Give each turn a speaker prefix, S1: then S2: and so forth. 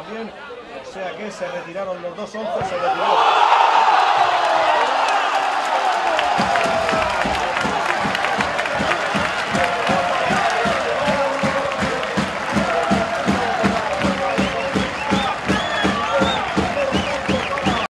S1: también. O sea que se retiraron los dos 11, se retiró